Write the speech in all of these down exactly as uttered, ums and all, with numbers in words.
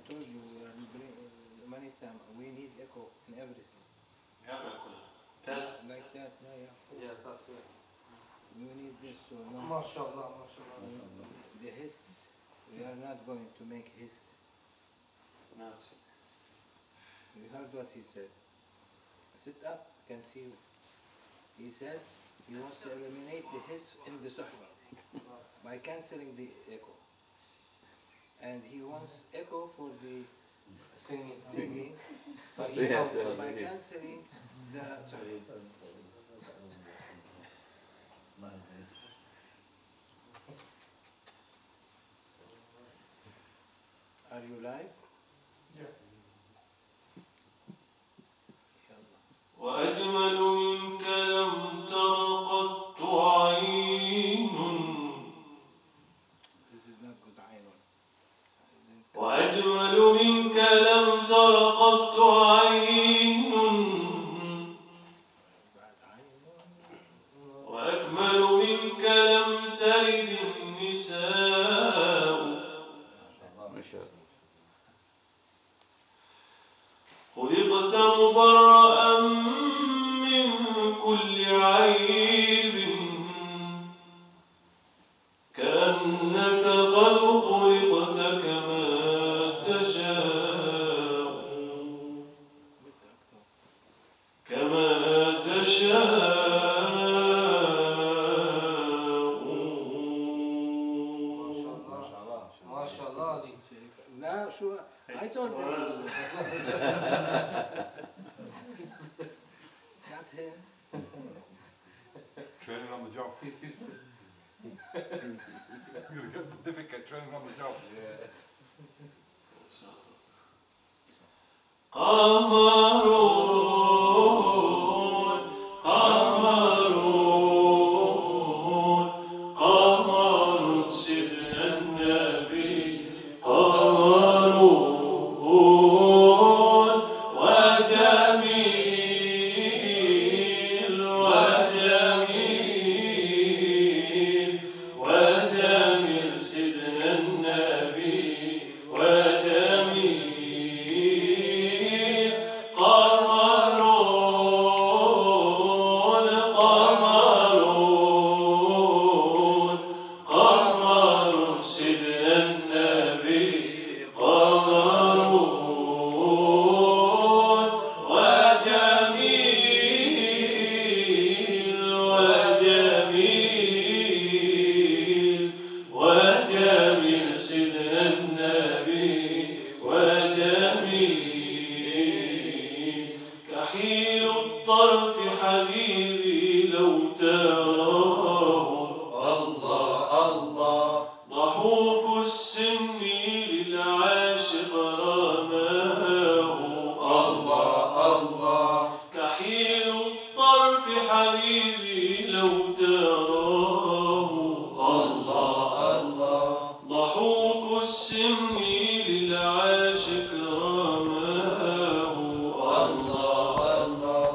told you we are bring, uh, many times we need echo in everything. Yeah, test. Like that, no, yeah, of course. Yeah, that's it. We need this to know. MashaAllah, MashaAllah. The hiss, we are not going to make hiss. No. You heard what he said. Sit up, can see you. He said he wants to eliminate the hiss in the suhbah by cancelling the echo. And he wants echo for the Singing. singing So by, he Yes, sounds uh, by yes. cancelling the suhbah. Are you live? وأجمل منك لم تر قط عين. This is not good عين. وأجمل منك لم تر قط عين. وأكمل منك لم تلد النساء. ما شاء الله. خلقت مبرأ من كل عيب كأنك قد خلقت كما تشاء كما تشاء. MashaAllah, Ali. لا شو I told him not him. Training on the job. You're gonna get a certificate training on the job. قمرون قمرون قمر سيدنا النبي قمرون وجميل وجميل وجميل سيدنا النبي وجميل قمرون قمرون قمر سيدنا النبي قمرون وجميل وجميل وجميل سيدنا النبي وجميل كحيل الطرف حبيبي لو تراه الله الله ضحوك السن للعاشق رماه الله الله كحيل الطرف حبيبي لو تراه الله الله ضحوك السن للعاشق رماه الله الله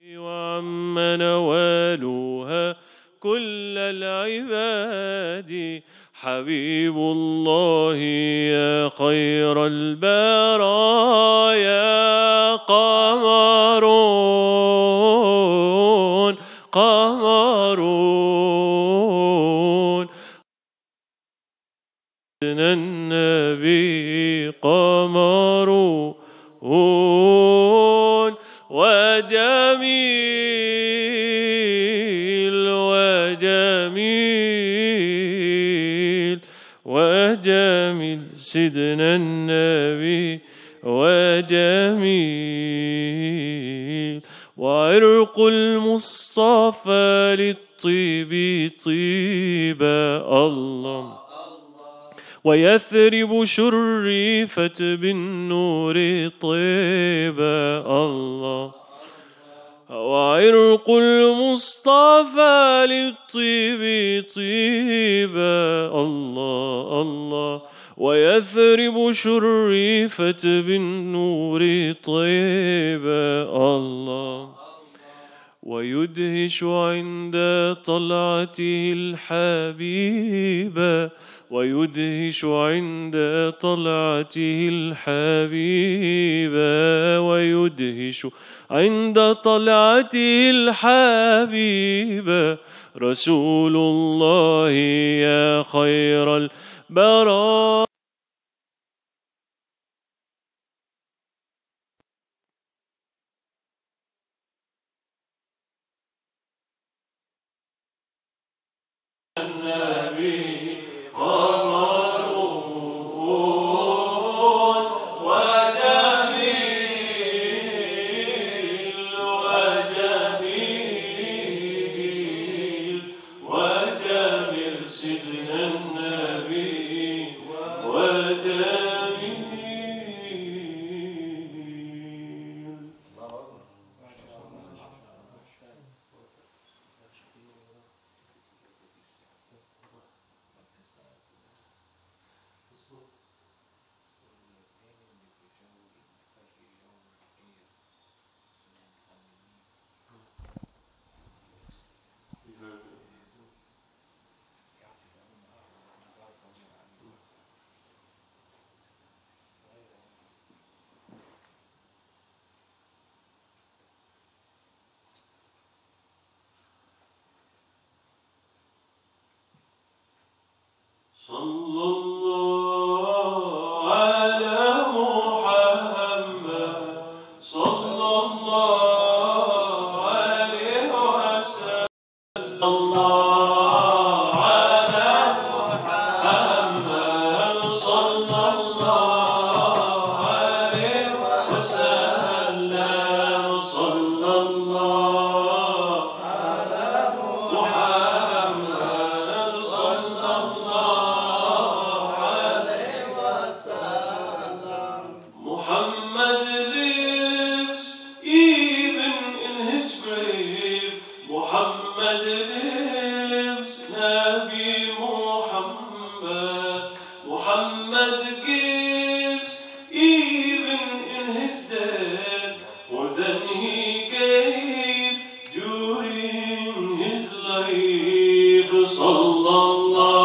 وعم نوالها كل العباد حبيب الله يا خير البرايا قمرون قمرون النبي قمرون وجميل وجميل وجميل سيدنا النبي وجميل وعرق المصطفى للطيب طيبا الله ويثرب شرفت بالنور طيبا الله وعرق المصطفى للطيب طيبا الله الله ويثرب شرفت بالنور طيبا الله ويدهش عند طلعته الحبيبة ويدهش عند طلعته الحبيبة ويدهش عند طلعته الحبيبة رسول الله يا خير البرايا النبي قمرون وجميل وجميل وجميل سيدنا النبي وجميل. صلى الله على محمد صلى الله عليه وسلم الله على محمد صلى الله عليه وسلم صلى الله على محمد صلى Muhammad lives even in his grave. Muhammad lives, Nabi Muhammad. Muhammad gives even in his death more than he gave during his life. Sallallahu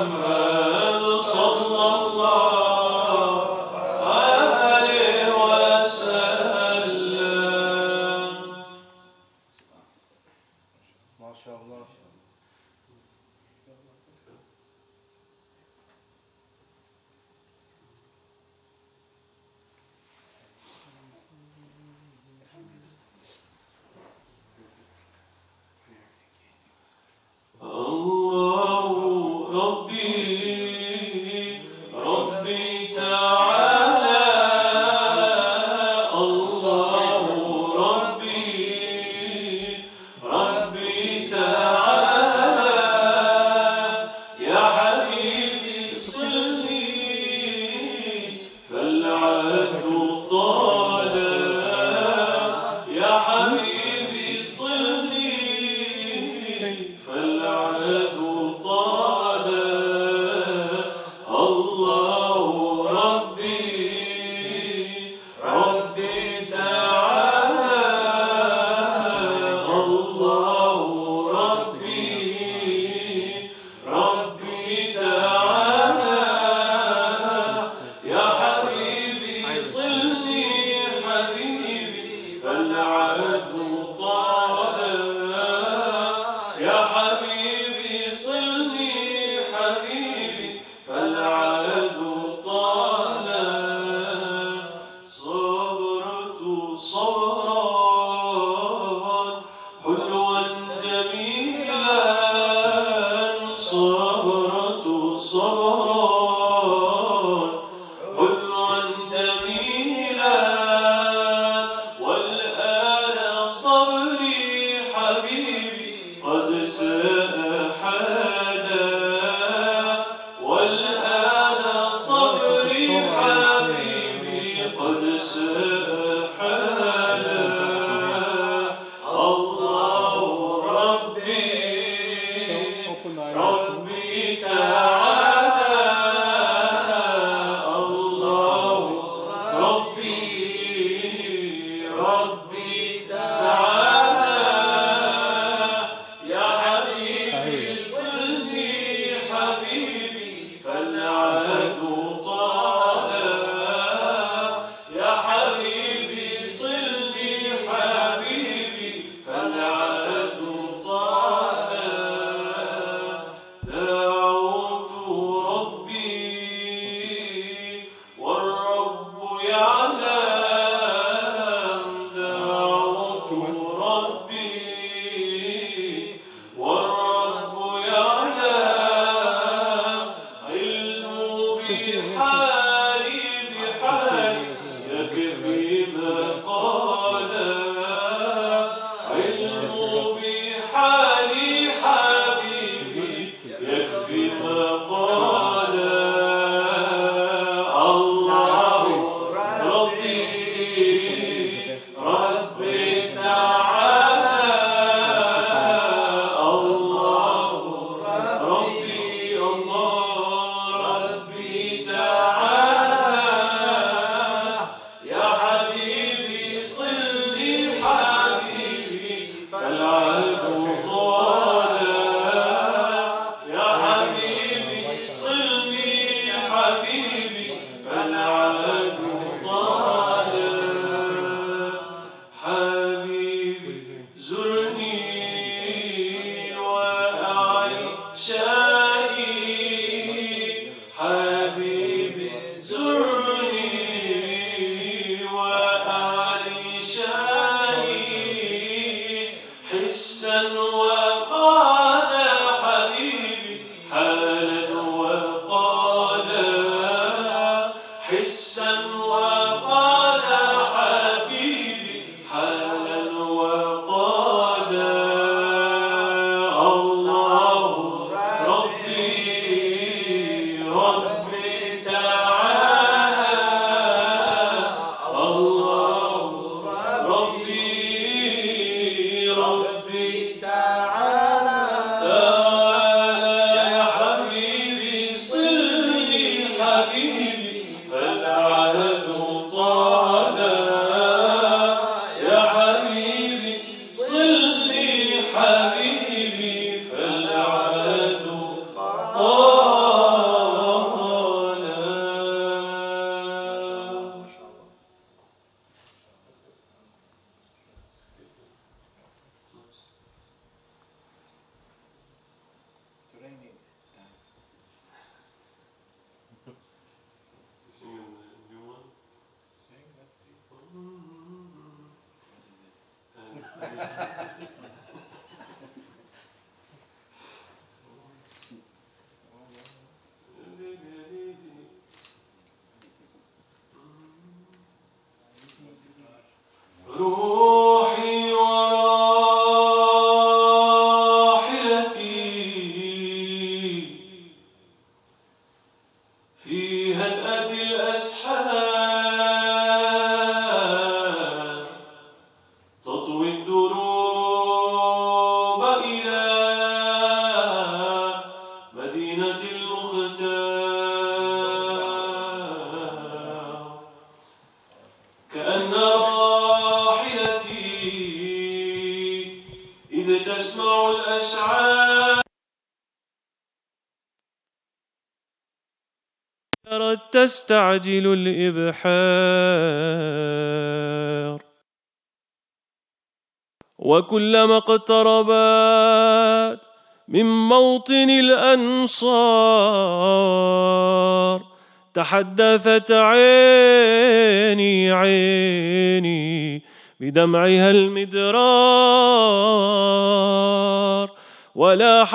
Muhammad sallallahu alaihi wa روحي وراحلتي في هدأة الأسحار تطوي الدروب إلى مدينة المختار كأن راحلتي إذ تسمع الأشعار تستعجل الإبحار وكلما اقتربت من موطن الأنصار تحدثت عيني عيني بدمعها المدرار ولاح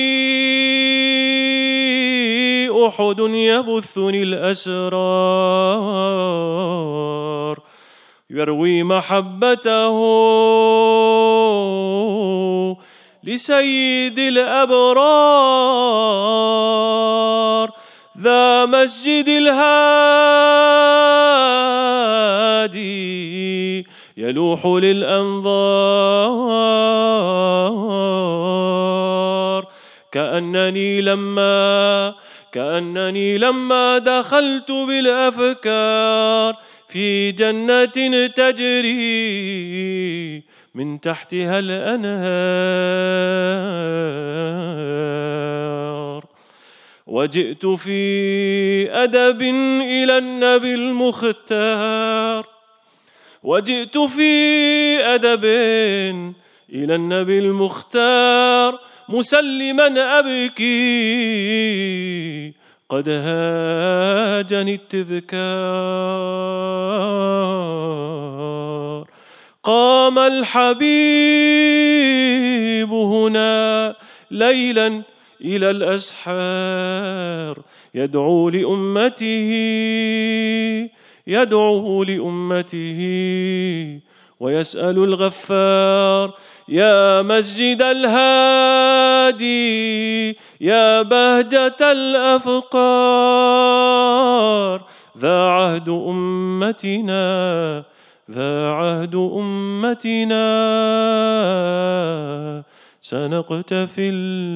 لي أحد يبثني الأسرار يروي محبته لسيد الأبرار ذا مسجد الهادي يلوح للأنظار كأنني لما كأنني لما دخلت بالأفكار في جنة تجري من تحتها الأنهار وجئت في أدب إلى النبي المختار وجئت في أدب إلى النبي المختار مسلما أبكي قد هاجني التذكار قام الحبيب هنا ليلا إلى الأسحار يدعو لأمته يدعو لأمته ويسأل الغفار يا مسجد الهادي يا بهجة الأفكار ذا عهد أمتنا ذا عهد أمتنا سنقتفي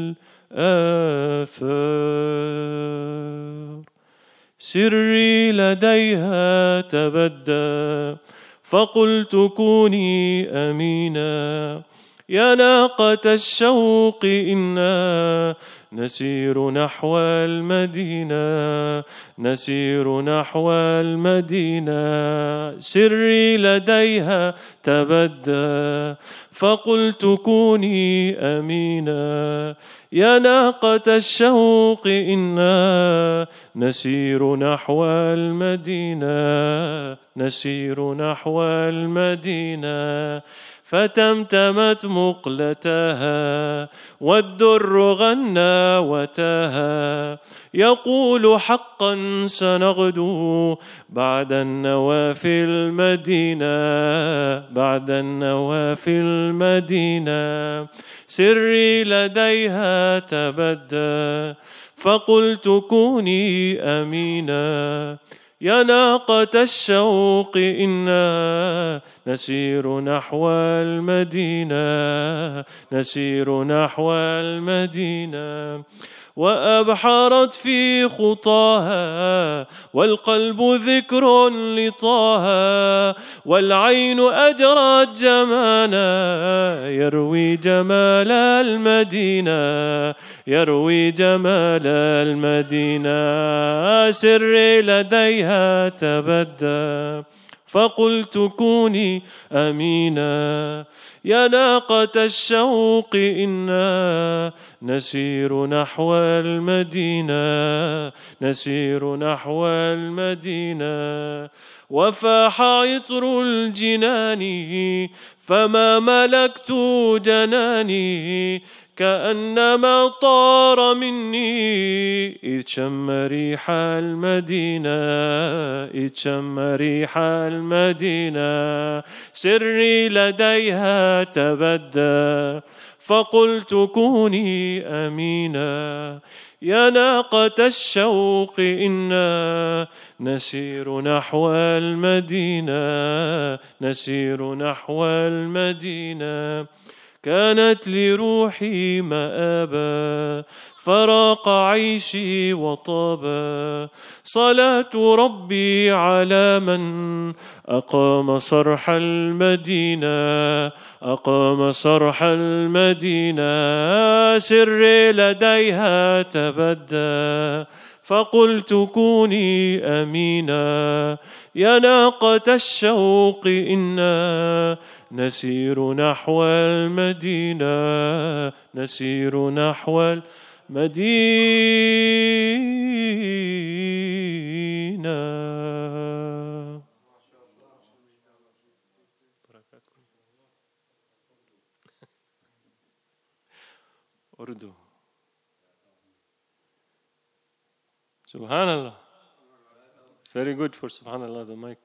الآثار سري لديها تبدى فقلت كوني أمينا يا ناقة الشوق إنا نسير نحو المدينة نسير نحو المدينة سري لديها تبدى فقلت كوني أمينا يا ناقة الشوق إنا نسير نحو المدينة نسير نحو المدينة فتمتمت مقلتها والدر غنى وتاها يقول حقا سنغدو بعد النوى في المدينة بعد النوى في المدينة سري لديها تبدى فقلت كوني أمينا يا ناقة الشوق إنا نسير نحو المدينة نسير نحو المدينة وأبحرت في خطاها والقلب ذكر لطاها والعين أجرت جمالا يروي جمال المدينة يروي جمال المدينة سري لديها تبدى فقلت كوني أمينا يا ناقة الشوق إنا نسير نحو المدينة نسير نحو المدينة وفاح عطر الجنان فما ملكت جناني كأنما طار مني إذ شم ريح المدينة إذ شم ريح المدينة سري لديها تبدى فقلت كوني أمينا يا ناقة الشوق إنا نسير نحو المدينة نسير نحو المدينة كانت لروحي مآبا فراق عيشي وطابا صلاة ربي على من أقام صرح المدينة أقام صرح المدينة سري لديها تبدى فقلت كوني أمينا يا ناقة الشوق إنا نسير نحو المدينة نسير نحو المدينة. أردو Subhanallah. It's very good for Subhanallah, the mic.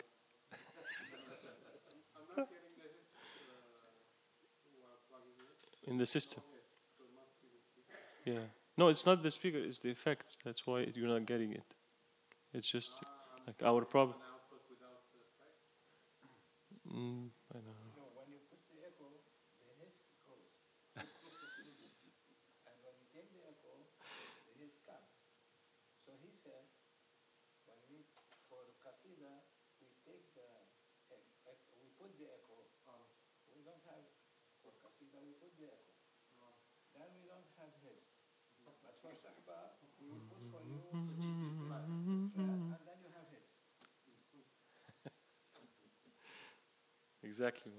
In the system. Yeah. No, it's not the speaker, it's the effects. That's why you're not getting it. It's just like our problem. Mm, I don't know. No, when you put the echo, the hiss goes. And when you take the echo, the hiss comes. So he said, when we, for Qasida, we take the, we put the echo. We don't have, for Qasida, we put the echo. Then we don't have hiss. But for Sahba, we will put for you, and then you have hiss. Exactly.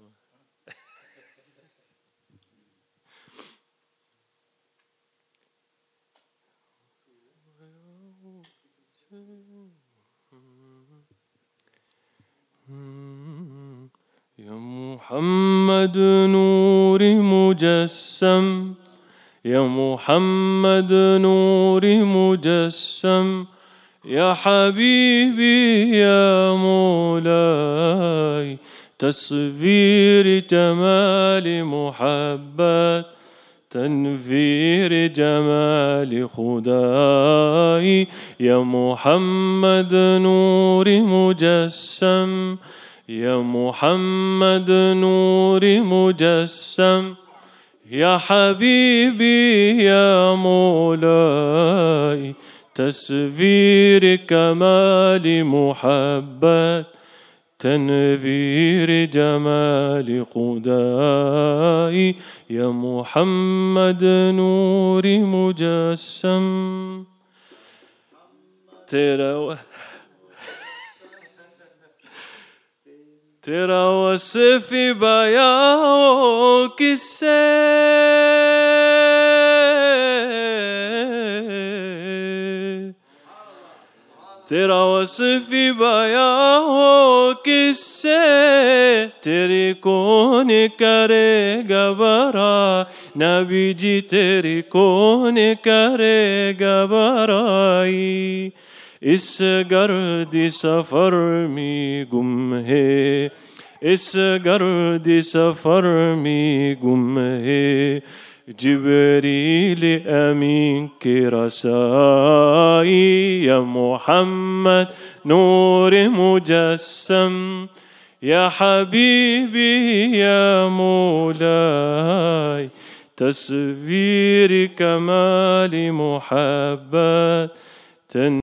يا محمد نور مجسم يا محمد نور مجسم يا حبيبي يا مولاي تصوير جمال محبة تنفير جمال خداي يا محمد نور مجسم يا محمد نور مجسم يا حبيبي يا مولاي تصوير كمال محبة تنفير جمال خداي يا محمد نور مجسم ترى ترى وصف بياو كسي ترى وصف بياو كسي تري كون كري غبرا نبي جي تري كون كري غبراي اس گرد سفر می گم ہے اس گرد سفر می گم ہے جبریل امین کی رسائی یا محمد نور مجسم یا حبیبی یا مولاي تصویر کمال محبت